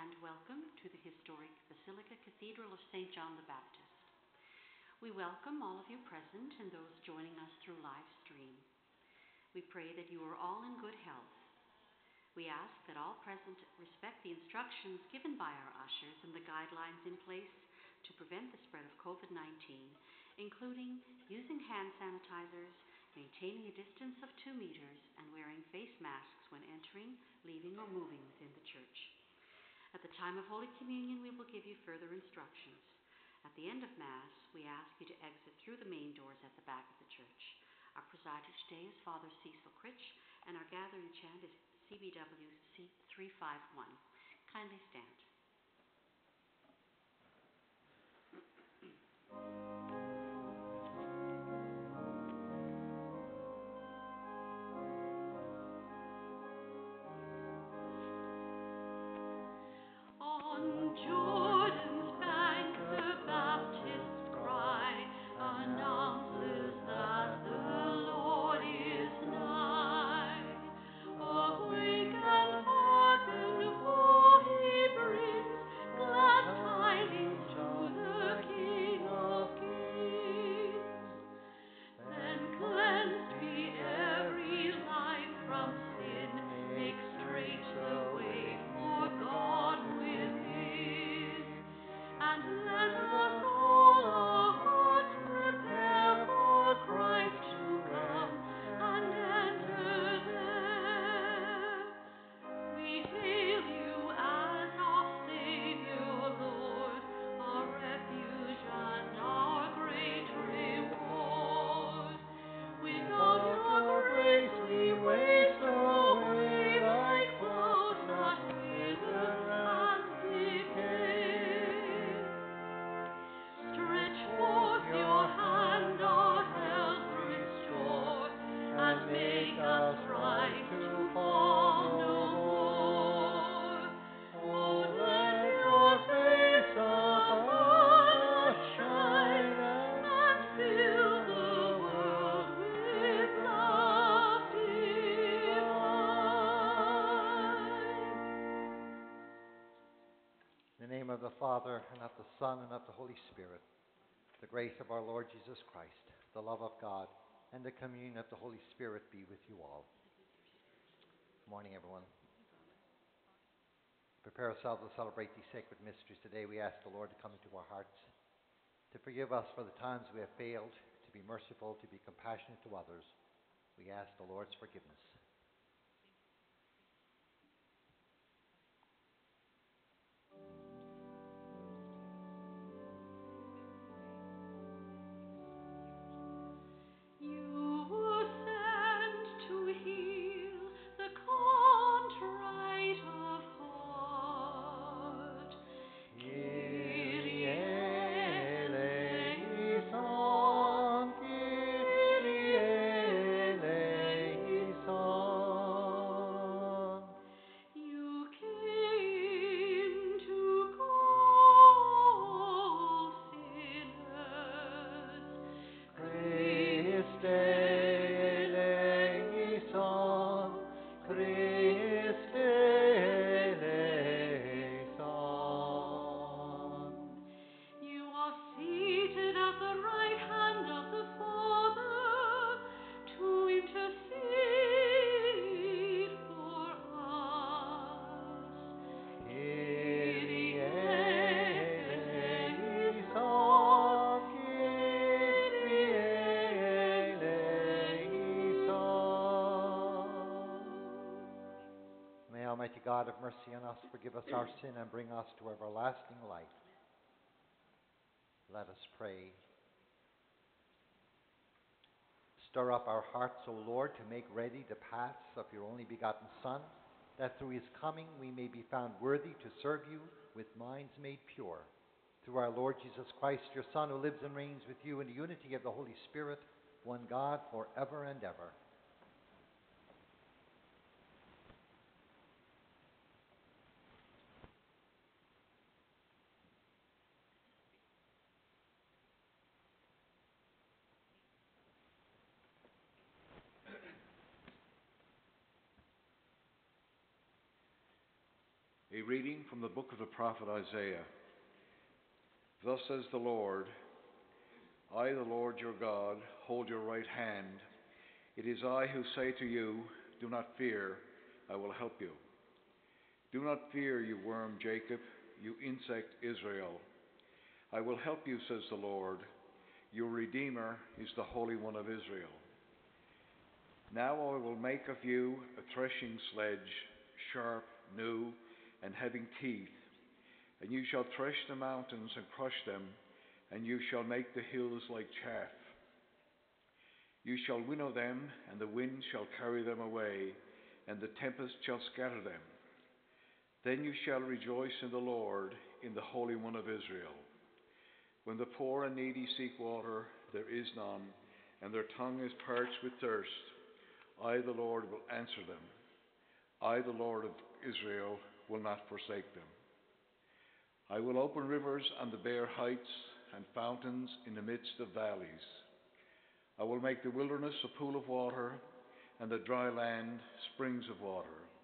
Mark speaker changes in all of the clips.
Speaker 1: and welcome to the historic Basilica Cathedral of St. John the Baptist. We welcome all of you present and those joining us through live stream. We pray that you are all in good health. We ask that all present respect the instructions given by our ushers and the guidelines in place to prevent the spread of COVID-19, including using hand sanitizers, maintaining a distance of 2 meters, and wearing face masks when entering, leaving, or moving within the church. At the time of Holy Communion, we will give you further instructions. At the end of Mass, we ask you to exit through the main doors at the back of the church. Our presider today is Father Cecil Critch, and our gathering chant is CBW C351. Kindly stand. On Jordan's bank the Baptist's cry announces that the Lord is nigh. Awake and hearken, for he brings glad tidings to the King of Kings. Then cleansed be every life from sin, make straight the way for God within. And let us all our hearts prepare for Christ to come and enter there. We hail you as our Savior, Lord, our refuge and our great reward. Without your grace we waste away like clouds that wither and decay. Stretch forth your hand, our health restore, and make us right to fall no more. Oh, let your face upon us shine, and fill the world with love divine.
Speaker 2: In the name of the Father, and of the Son, and of the Holy Spirit, the grace of our Lord Jesus Christ, the love of God, and the communion of the Holy Spirit be with you all. Good morning, everyone. Prepare ourselves to celebrate these sacred mysteries today. We ask the Lord to come into our hearts, to forgive us for the times we have failed, to be merciful, to be compassionate to others. We ask the Lord's forgiveness.
Speaker 1: You were sent to heal the contrite of heart.
Speaker 2: Kyrie eleison, Kyrie eleison.
Speaker 1: You came to call sinners.
Speaker 2: Christe eleison, Christe eleison.
Speaker 1: You are seated at the right hand of the Father to intercede for us.
Speaker 2: Kyrie eleison, Kyrie eleison. May Almighty God have mercy on us, forgive us our sin, and bring us to everlasting life. Let us pray. Stir up our hearts, O Lord, to make ready the paths of your only begotten Son, that through his coming we may be found worthy to serve you with minds made pure. Through our Lord Jesus Christ, your Son, who lives and reigns with you in the unity of the Holy Spirit, one God, forever and ever.
Speaker 3: A reading from the book of the prophet Isaiah. Thus says the Lord, I, the Lord your God, hold your right hand. It is I who say to you, do not fear, I will help you. Do not fear, you worm Jacob, you insect Israel. I will help you, says the Lord. Your Redeemer is the Holy One of Israel. Now I will make of you a threshing sledge, sharp, new, and having teeth. And you shall thresh the mountains and crush them, and you shall make the hills like chaff. You shall winnow them, and the wind shall carry them away, and the tempest shall scatter them. Then you shall rejoice in the Lord, in the Holy One of Israel. When the poor and needy seek water, there is none, and their tongue is parched with thirst. I, the Lord, will answer them. I, the Lord of Israel, will not forsake them. I will open rivers on the bare heights and fountains in the midst of valleys. I will make the wilderness a pool of water and the dry land springs of water.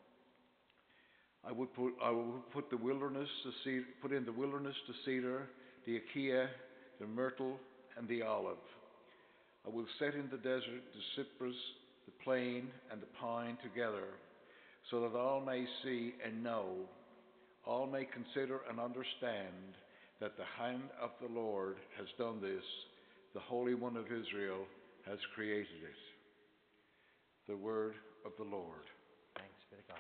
Speaker 3: I will put in the wilderness the cedar, the acacia, the myrtle, and the olive. I will set in the desert the cypress, the plane, and the pine together, so that all may see and know, all may consider and understand that the hand of the Lord has done this, the Holy One of Israel has created it. The word of the Lord.
Speaker 2: Thanks be to God.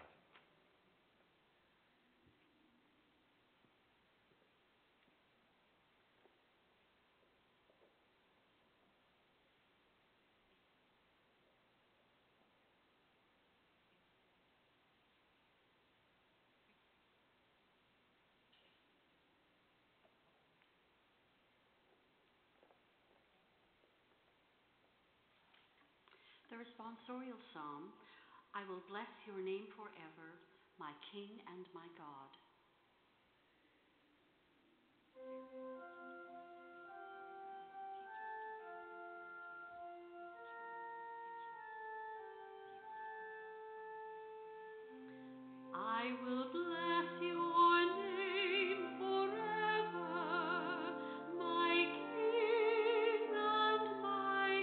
Speaker 1: The responsorial psalm, I will bless your name forever, my King and my God. I will bless your name forever, my King and my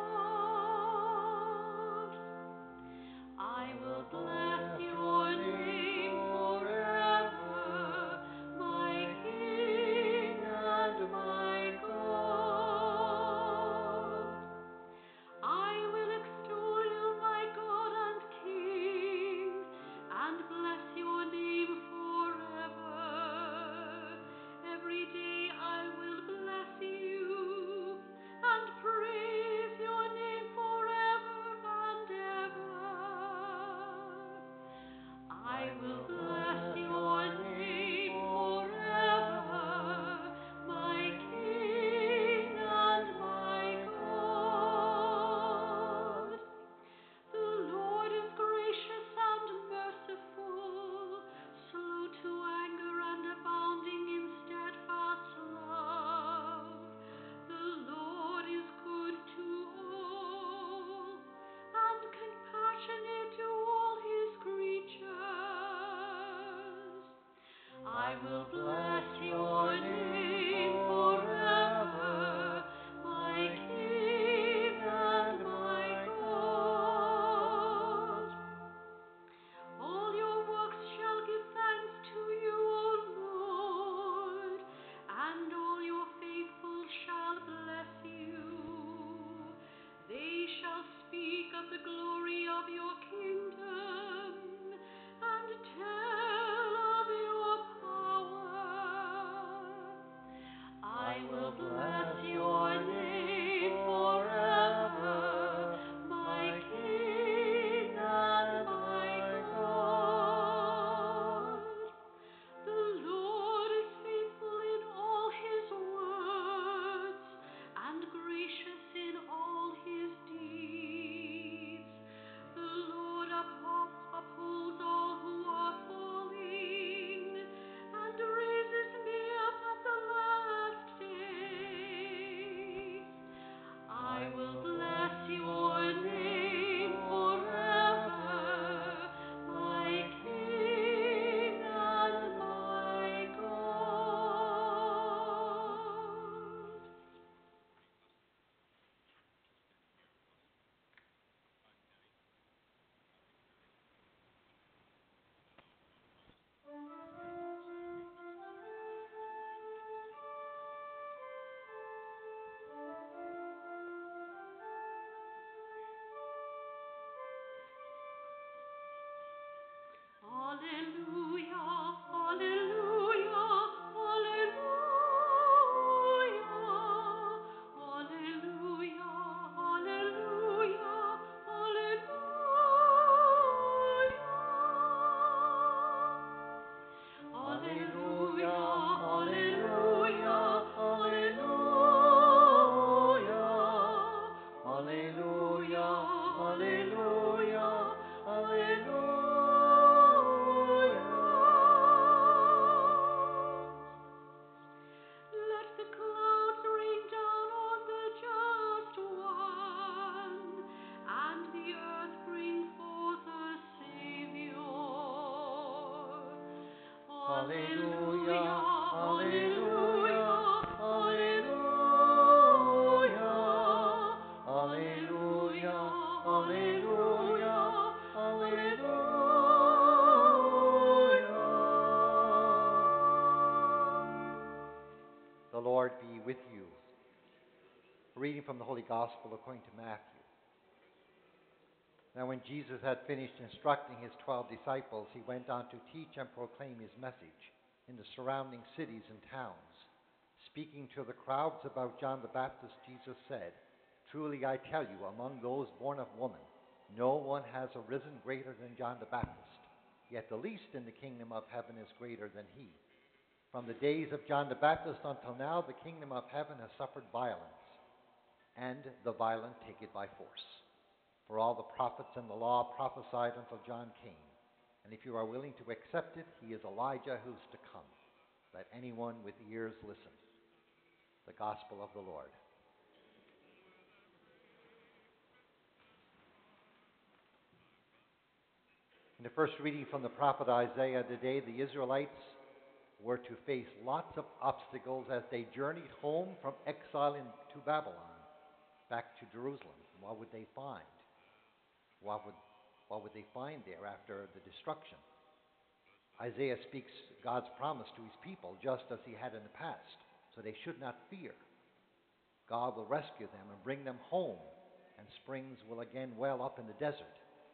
Speaker 1: God. I will bless your name forever, my King and my God. I will extol you, my God and King, and bless your name forever. Every day I will bless you and praise your name forever and ever. I will bless your name forever, my King and my God. The Lord is gracious and merciful, slow to anger and abounding in steadfast love. The Lord is good to all, and compassionate to all his creatures. I will bless your name forever, my King and my God. All your works shall give thanks to you, O Lord, and all your faithful shall bless you. They shall speak of the glory of your kingdom and tell of your power.
Speaker 2: The Lord be with you. A reading from the Holy Gospel according to Matthew. Now when Jesus had finished instructing his 12 disciples, he went on to teach and proclaim his message in the surrounding cities and towns. Speaking to the crowds about John the Baptist, Jesus said, "Truly I tell you, among those born of woman, no one has arisen greater than John the Baptist. Yet the least in the kingdom of heaven is greater than he. From the days of John the Baptist until now, the kingdom of heaven has suffered violence, and the violent take it by force. For all the prophets and the law prophesied until John came. And if you are willing to accept it, he is Elijah who's to come. Let anyone with ears listen." The Gospel of the Lord. In the first reading from the prophet Isaiah today, the Israelites were to face lots of obstacles as they journeyed home from exile into Babylon, back to Jerusalem. What would they find? What would they find there after the destruction? Isaiah speaks God's promise to his people just as he had in the past, so they should not fear. God will rescue them and bring them home, and springs will again well up in the desert.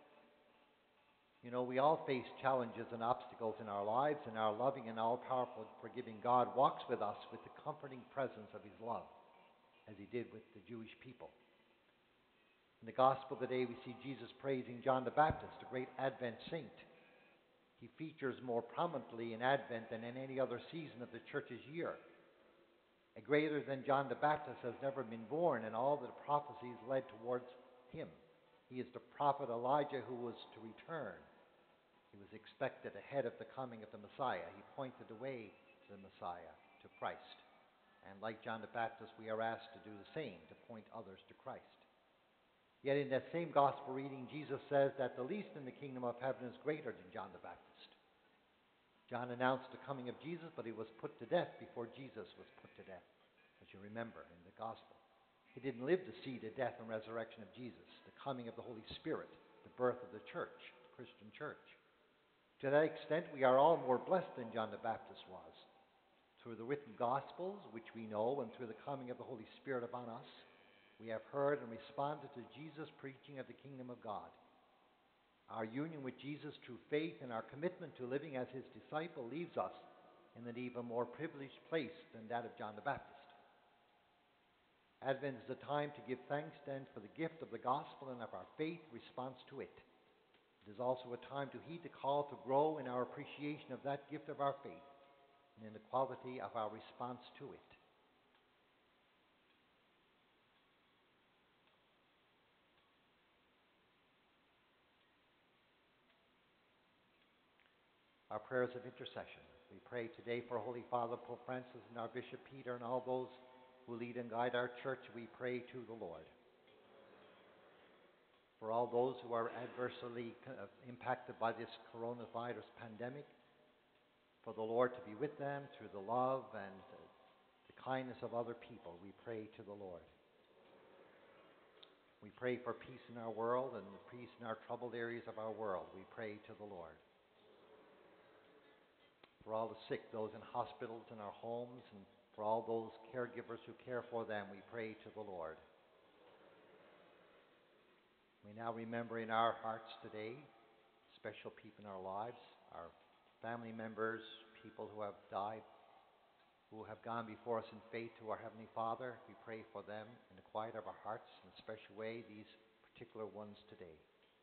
Speaker 2: You know, we all face challenges and obstacles in our lives, and our loving and all-powerful, forgiving God walks with us with the comforting presence of his love, as he did with the Jewish people. In the Gospel today, we see Jesus praising John the Baptist, a great Advent saint. He features more prominently in Advent than in any other season of the church's year. A greater than John the Baptist has never been born, and all the prophecies led towards him. He is the prophet Elijah who was to return. He was expected ahead of the coming of the Messiah. He pointed the way to the Messiah, to Christ. And like John the Baptist, we are asked to do the same, to point others to Christ. Yet in that same gospel reading, Jesus says that the least in the kingdom of heaven is greater than John the Baptist. John announced the coming of Jesus, but he was put to death before Jesus was put to death, as you remember in the gospel. He didn't live to see the death and resurrection of Jesus, the coming of the Holy Spirit, the birth of the church, the Christian church. To that extent, we are all more blessed than John the Baptist was. Through the written Gospels, which we know, and through the coming of the Holy Spirit upon us, we have heard and responded to Jesus' preaching of the kingdom of God. Our union with Jesus through faith and our commitment to living as his disciple leaves us in an even more privileged place than that of John the Baptist. Advent is a time to give thanks then for the gift of the gospel and of our faith response to it. It is also a time to heed the call to grow in our appreciation of that gift of our faith and in the quality of our response to it. Our prayers of intercession. We pray today for Holy Father Pope Francis and our Bishop Peter and all those who lead and guide our church. We pray to the Lord. For all those who are adversely impacted by this coronavirus pandemic, for the Lord to be with them through the love and the kindness of other people, we pray to the Lord. We pray for peace in our world and peace in our troubled areas of our world. We pray to the Lord. For all the sick, those in hospitals and our homes, and for all those caregivers who care for them, we pray to the Lord. We now remember in our hearts today special people in our lives. our family members, people who have died, who have gone before us in faith to our Heavenly Father. We pray for them in the quiet of our hearts in a special way, these particular ones today.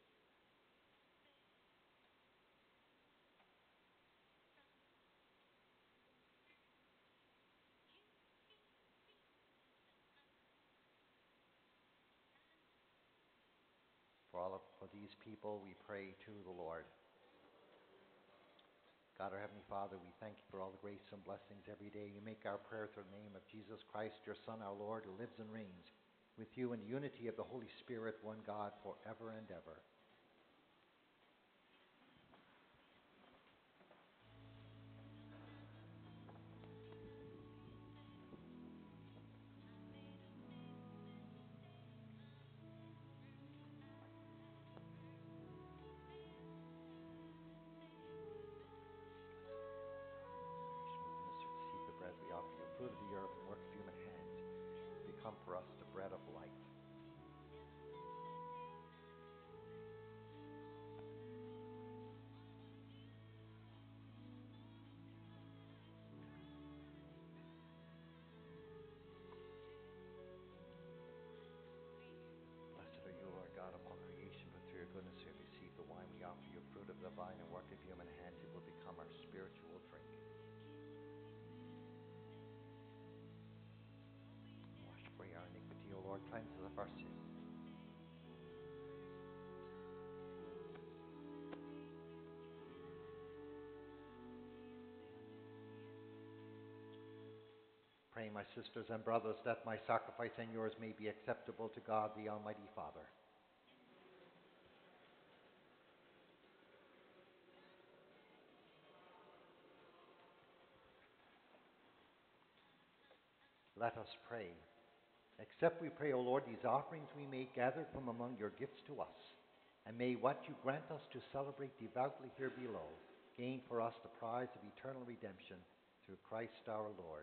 Speaker 2: For these people, we pray to the Lord. God, our Heavenly Father, we thank you for all the grace and blessings every day. You make our prayer through the name of Jesus Christ, your Son, our Lord, who lives and reigns with you in the unity of the Holy Spirit, one God, forever and ever. Receive the bread we offer you, fruit of the earth and work of human hands. Become for us the bread of life. Blessed are you, Lord God, of all creation, but through your goodness we have received the wine we offer you, fruit of the vine and work of human hands. It will become our spiritual drink. Wash away our iniquity, O Lord, cleanse us of our sin. Pray, my sisters and brothers, that my sacrifice and yours may be acceptable to God, the Almighty Father. Let us pray. Accept, we pray, O Lord, these offerings we make gathered from among your gifts to us, and may what you grant us to celebrate devoutly here below gain for us the prize of eternal redemption through Christ our Lord.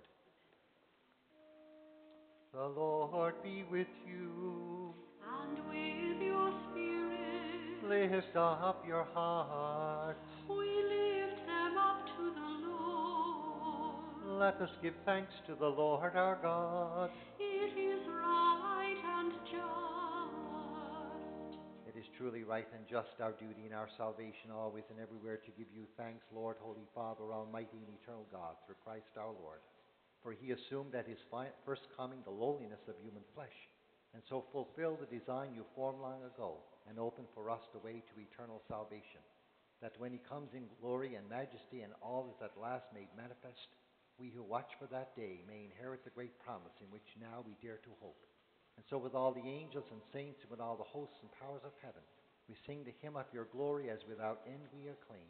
Speaker 2: The Lord be with you.
Speaker 1: And with your spirit.
Speaker 2: Lift up your hearts.
Speaker 1: We lift them up to the Lord.
Speaker 2: Let us give thanks to the Lord our God.
Speaker 1: It is right and just.
Speaker 2: It is truly right and just, our duty and our salvation, always and everywhere, to give you thanks, Lord, Holy Father, Almighty and eternal God, through Christ our Lord. For he assumed at his first coming the lowliness of human flesh, and so fulfilled the design you formed long ago, and opened for us the way to eternal salvation, that when he comes in glory and majesty and all is at last made manifest, we who watch for that day may inherit the great promise in which now we dare to hope. And so with all the angels and saints and with all the hosts and powers of heaven, we sing the hymn of your glory as without end we acclaim.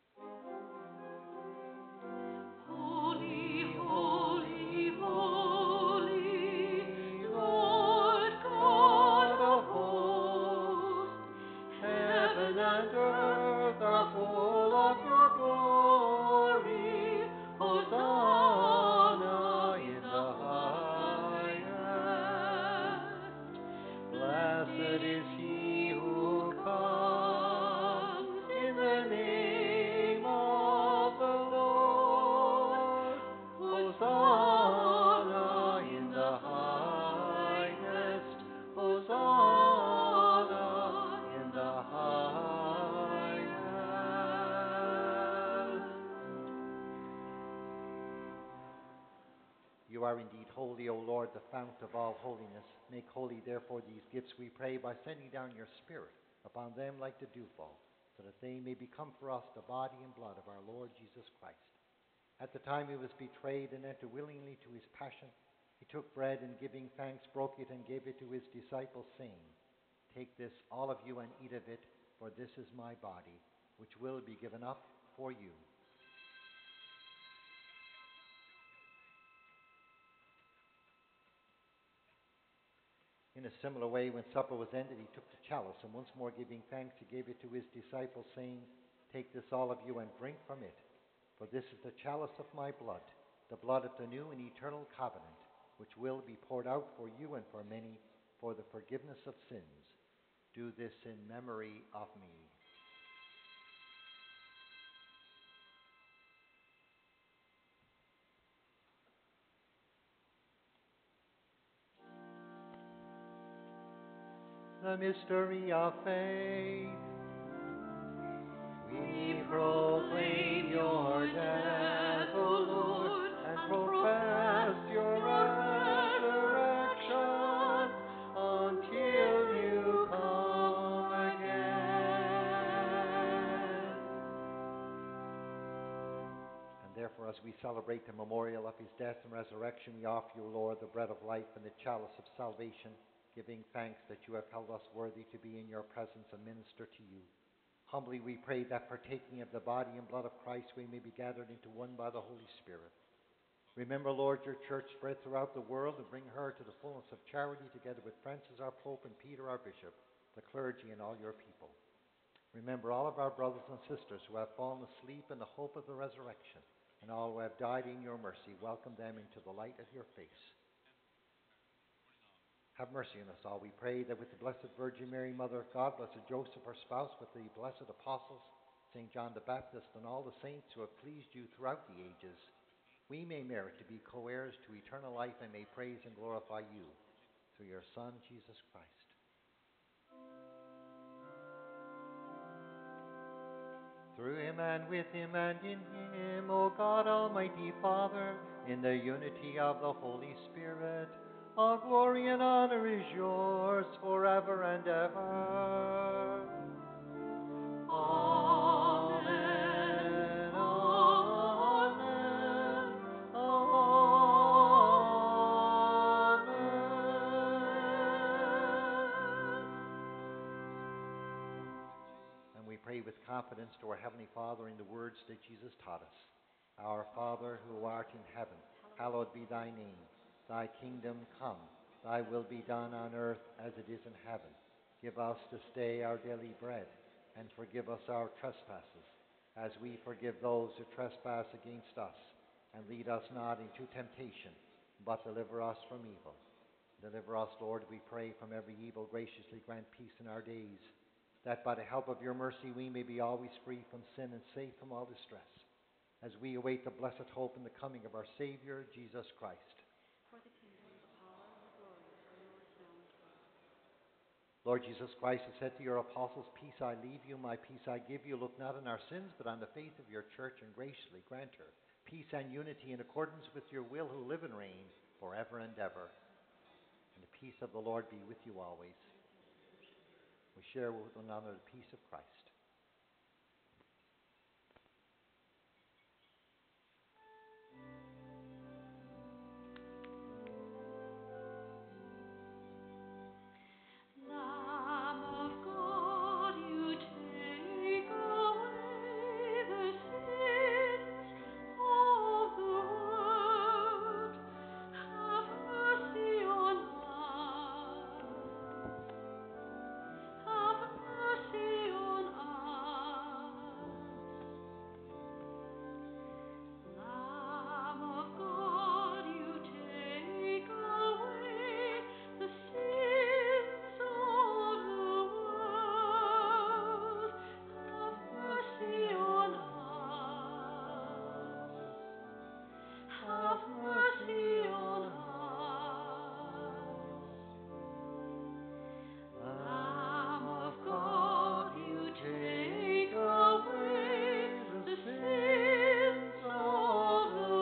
Speaker 1: Holy, holy, holy, Lord God of hosts, heaven and earth are full of your glory. Hosanna in the highest.
Speaker 2: Blessed is he who comes in the name of the Lord. Hosanna in the highest. Hosanna in the highest. You are indeed holy, O Lord, the fount of all holiness. Make holy, therefore, these gifts, we pray, by sending down your Spirit upon them like the dewfall, so that they may become for us the body and blood of our Lord Jesus Christ. At the time he was betrayed and entered willingly to his passion, he took bread and, giving thanks, broke it and gave it to his disciples, saying, Take this, all of you, and eat of it, for this is my body, which will be given up for you. In a similar way, when supper was ended, he took the chalice, and once more giving thanks, he gave it to his disciples, saying, Take this, all of you, and drink from it. For this is the chalice of my blood, the blood of the new and eternal covenant, which will be poured out for you and for many for the forgiveness of sins. Do this in memory of me. The mystery of faith. We proclaim your death, O Lord, and profess your resurrection until you come again. And therefore, as we celebrate the memorial of his death and resurrection, we offer you, Lord, the bread of life and the chalice of salvation, giving thanks that you have held us worthy to be in your presence and minister to you. Humbly we pray that partaking of the body and blood of Christ, we may be gathered into one by the Holy Spirit. Remember, Lord, your church spread throughout the world, and bring her to the fullness of charity, together with Francis our Pope and Peter our Bishop, the clergy and all your people. Remember all of our brothers and sisters who have fallen asleep in the hope of the resurrection, and all who have died in your mercy. Welcome them into the light of your face. Have mercy on us all, we pray, that with the Blessed Virgin Mary, Mother of God, Blessed Joseph, her spouse, with the blessed apostles, St. John the Baptist, and all the saints who have pleased you throughout the ages, we may merit to be co-heirs to eternal life and may praise and glorify you through your Son, Jesus Christ. Through him and with him and in him, O God, Almighty Father, in the unity of the Holy Spirit, all glory and honor is yours forever and ever. Amen. Amen. Amen. And we pray with confidence to our Heavenly Father in the words that Jesus taught us. Our Father, who art in heaven, hallowed be thy name. Thy kingdom come, thy will be done on earth as it is in heaven. Give us this day our daily bread, and forgive us our trespasses, as we forgive those who trespass against us. And lead us not into temptation, but deliver us from evil. Deliver us, Lord, we pray, from every evil. Graciously grant peace in our days, that by the help of your mercy we may be always free from sin and safe from all distress, as we await the blessed hope and the coming of our Savior, Jesus Christ.
Speaker 1: For the kingdom, the power, and the glory are yours now and forever.
Speaker 2: Lord Jesus Christ has said to your apostles, peace I leave you, my peace I give you. Look not on our sins, but on the faith of your church, and graciously grant her peace and unity in accordance with your will, who live and reign forever and ever. And the peace of the Lord be with you always. We share with one another the peace of Christ.
Speaker 1: Lamb of God, you take away the sins of the world. Have mercy on us. Have mercy on us. Lamb of God, you take away the sins of the world. Have mercy on us. Have mercy on us. Lamb of God, you take away the sins of the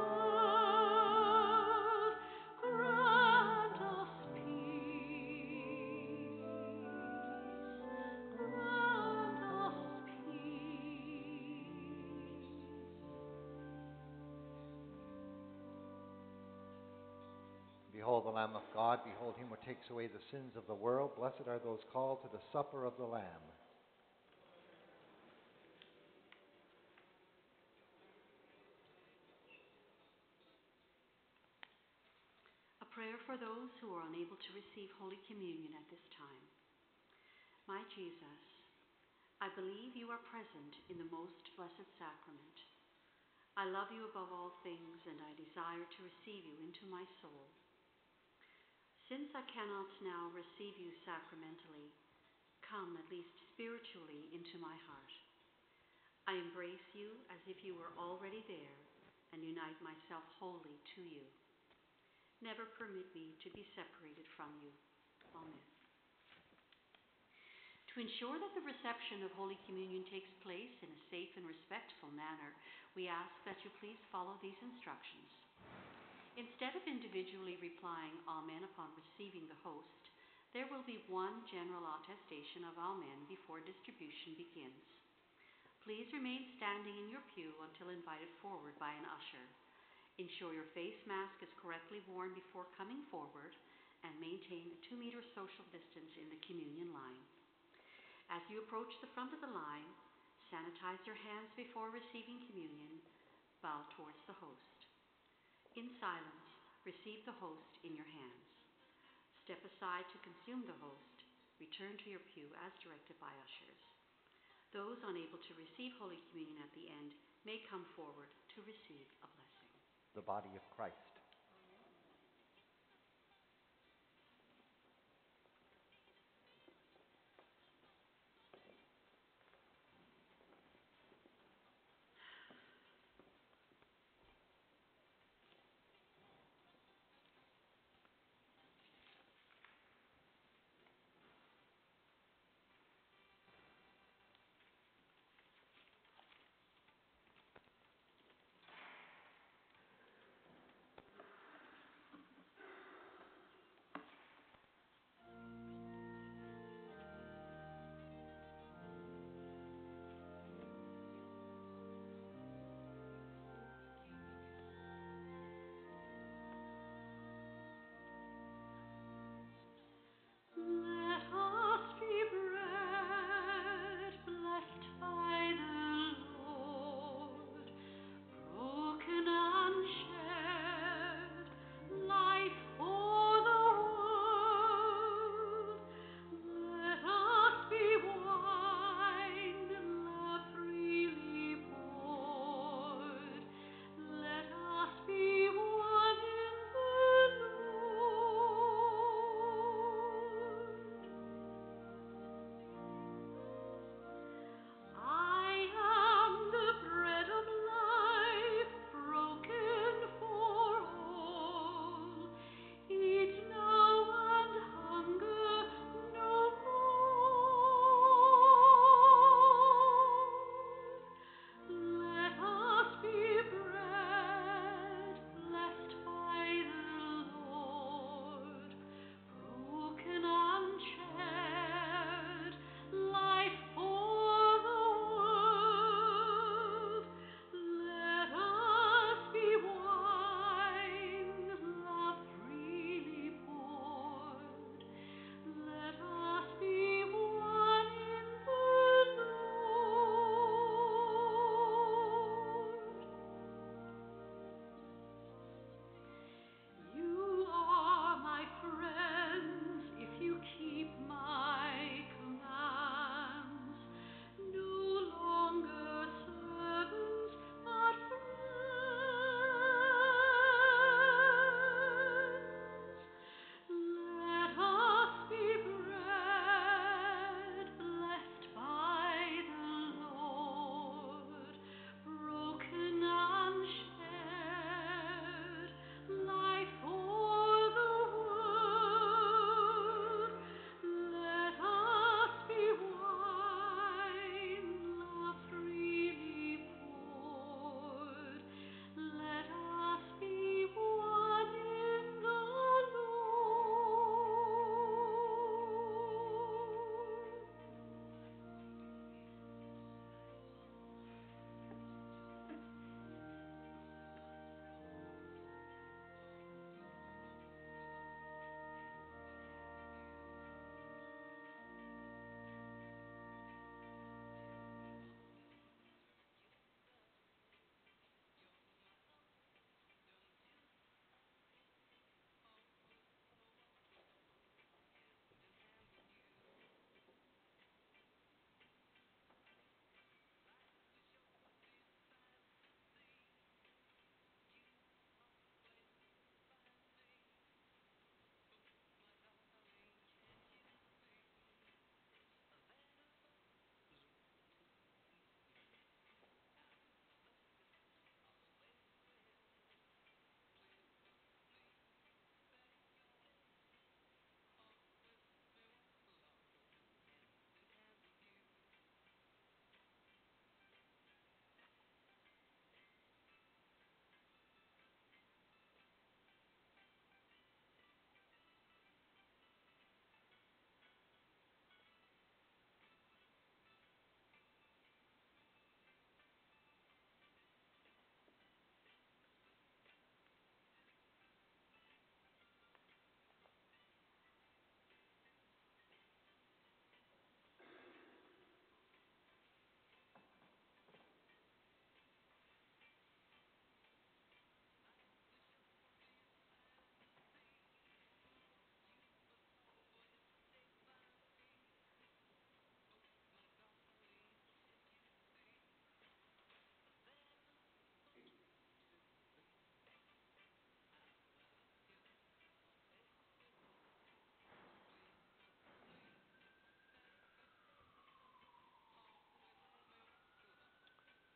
Speaker 1: world. Grant us peace. Grant us peace.
Speaker 2: Behold the Lamb of God, behold him who takes away the sins of the world. Blessed are those called to the supper of the Lamb.
Speaker 1: A prayer for those who are unable to receive Holy Communion at this time. My Jesus, I believe you are present in the most blessed sacrament. I love you above all things, and I desire to receive you into my soul. Since I cannot now receive you sacramentally, come at least spiritually into my heart. I embrace you as if you were already there, and unite myself wholly to you. Never permit me to be separated from you. Amen. To ensure that the reception of Holy Communion takes place in a safe and respectful manner, we ask that you please follow these instructions. Instead of individually replying Amen upon receiving the host, there will be one general attestation of Amen before distribution begins. Please remain standing in your pew until invited forward by an usher. Ensure your face mask is correctly worn before coming forward, and maintain a 2-meter social distance in the communion line. As you approach the front of the line, sanitize your hands before receiving communion. Bow towards the host. In silence, receive the host in your hands. Step aside to consume the host. Return to your pew as directed by ushers. Those unable to receive Holy Communion at the end may come forward to receive a blessing.
Speaker 2: The body of Christ.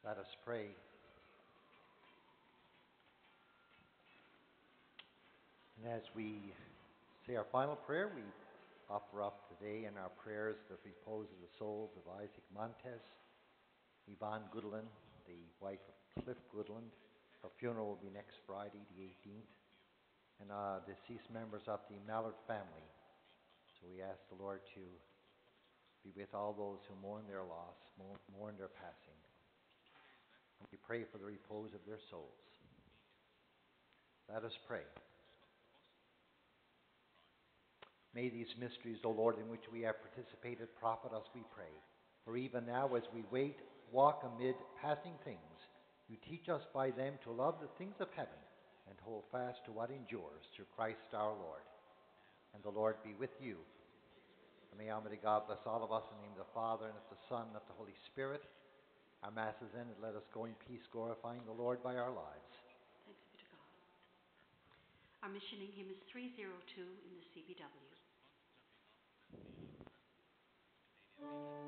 Speaker 2: Let us pray. And as we say our final prayer, we offer up today in our prayers the repose of the souls of Isaac Montes, Yvonne Goodland, the wife of Cliff Goodland. Her funeral will be next Friday, the 18th. And deceased members of the Mallard family. So we ask the Lord to be with all those who mourn their loss, mourn their passing. And we pray for the repose of their souls. Let us pray. May these mysteries, O Lord, in which we have participated, profit us, we pray. For even now, as we wait, walk amid passing things, you teach us by them to love the things of heaven and hold fast to what endures, through Christ our Lord. And the Lord be with you. And may Almighty God bless all of us in the name of the Father, and of the Son, and of the Holy Spirit. Our Mass is ended. Let us go in peace, glorifying the Lord by our lives.
Speaker 1: Thanks be to God. Our missioning hymn is 302 in the CBW.